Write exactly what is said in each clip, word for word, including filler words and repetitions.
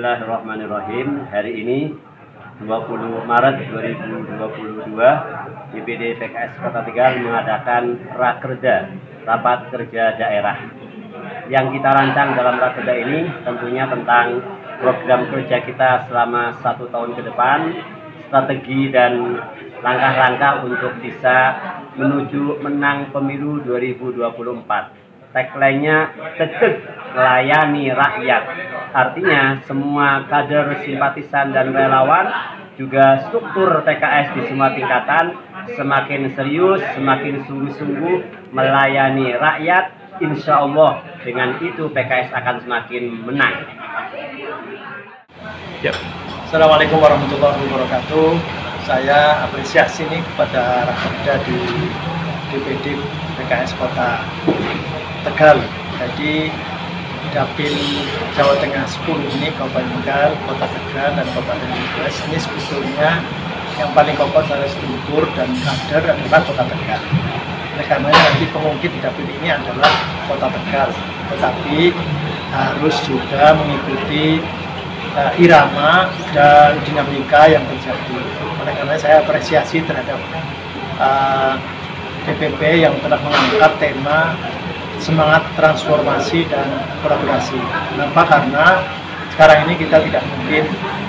Bismillahirrahmanirrahim. Hari ini dua puluh Maret dua ribu dua puluh dua, D P D P K S Kota Tegal mengadakan Rakerda, Rapat Kerja Daerah. Yang kita rancang dalam Rakerda ini tentunya tentang program kerja kita selama satu tahun ke depan, strategi dan langkah-langkah untuk bisa menuju menang pemilu dua ribu dua puluh empat. Tagline-nya tetap melayani rakyat. Artinya semua kader, simpatisan dan relawan juga struktur P K S di semua tingkatan semakin serius, semakin sungguh-sungguh melayani rakyat. Insya Allah dengan itu P K S akan semakin menang. Ya. Assalamualaikum warahmatullahi wabarakatuh. Saya apresiasi nih kepada Rakerda di D P D P K S Kota Tegal. Jadi Dapil Jawa Tengah sepuluh ini Kabupaten Tegal, Kota Tegal dan Kabupaten Tegal ini sebetulnya yang paling kokoh secara struktur dan kader adalah Kota Tegal. Oleh karenanya nanti pengungkit di dapil ini adalah Kota Tegal, tetapi harus juga mengikuti uh, irama dan dinamika yang terjadi. Oleh karena saya apresiasi terhadap uh, D P P yang telah mengangkat tema semangat transformasi dan kolaborasi. Kenapa? Karena sekarang ini kita tidak mungkin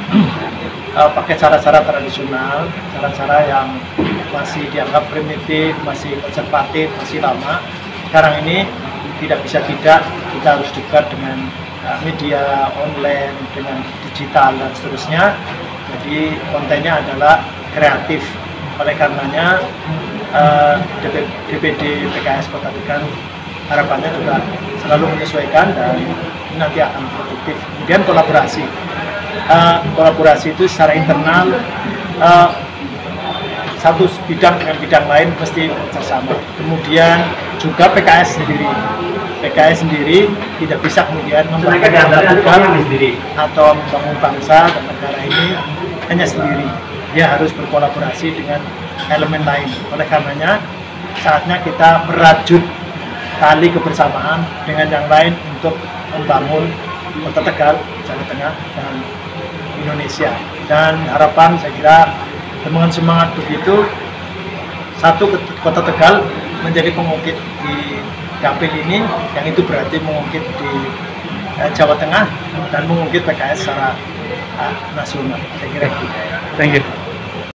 uh, pakai cara-cara tradisional, cara-cara yang masih dianggap primitif, masih konservatif, masih lama. Sekarang ini tidak bisa tidak, kita harus dekat dengan uh, media online, dengan digital dan seterusnya. Jadi kontennya adalah kreatif. Oleh karenanya uh, D P D P K S Kota Tegal harapannya juga selalu menyesuaikan dan ini nanti akan produktif. Kemudian kolaborasi, uh, kolaborasi itu secara internal uh, satu bidang dengan bidang lain mesti bersama. Kemudian juga P K S sendiri, P K S sendiri tidak bisa kemudian membangun sendiri atau membangun bangsa dan negara ini hanya sendiri. Dia harus berkolaborasi dengan elemen lain. Oleh karenanya saatnya kita merajut tali kebersamaan dengan yang lain untuk membangun Kota Tegal, Jawa Tengah, dan Indonesia. Dan harapan saya kira dengan semangat begitu, satu Kota Tegal menjadi pengungkit di dapil ini, yang itu berarti mengungkit di eh, Jawa Tengah dan mengungkit P K S secara uh, nasional. Saya kira itu. Thank you.